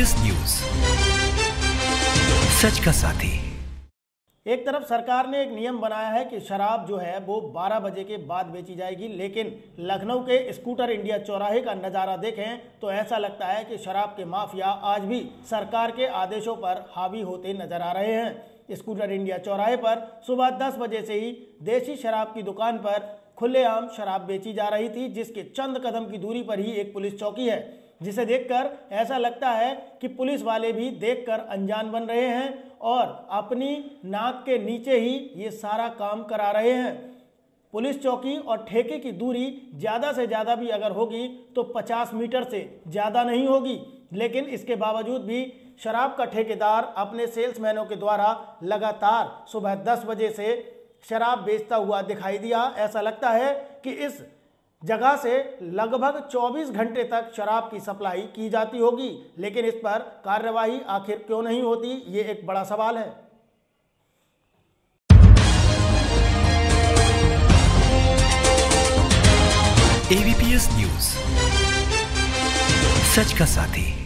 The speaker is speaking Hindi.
एबीपीएस न्यूज, सच का साथी। एक तरफ सरकार ने एक नियम बनाया है कि शराब जो है वो 12 बजे के बाद बेची जाएगी, लेकिन लखनऊ के स्कूटर इंडिया चौराहे का नज़ारा देखें तो ऐसा लगता है कि शराब के माफिया आज भी सरकार के आदेशों पर हावी होते नजर आ रहे हैं। स्कूटर इंडिया चौराहे पर सुबह 10 बजे से ही देसी शराब की दुकान पर खुलेआम शराब बेची जा रही थी, जिसके चंद कदम की दूरी पर ही एक पुलिस चौकी है, जिसे देखकर ऐसा लगता है कि पुलिस वाले भी देखकर अनजान बन रहे हैं और अपनी नाक के नीचे ही ये सारा काम करा रहे हैं। पुलिस चौकी और ठेके की दूरी ज़्यादा से ज़्यादा भी अगर होगी तो 50 मीटर से ज़्यादा नहीं होगी, लेकिन इसके बावजूद भी शराब का ठेकेदार अपने सेल्समैनों के द्वारा लगातार सुबह 10 बजे से शराब बेचता हुआ दिखाई दिया। ऐसा लगता है कि इस जगह से लगभग 24 घंटे तक शराब की सप्लाई की जाती होगी, लेकिन इस पर कार्रवाई आखिर क्यों नहीं होती, ये एक बड़ा सवाल है। एबीपीएस न्यूज, सच का साथी।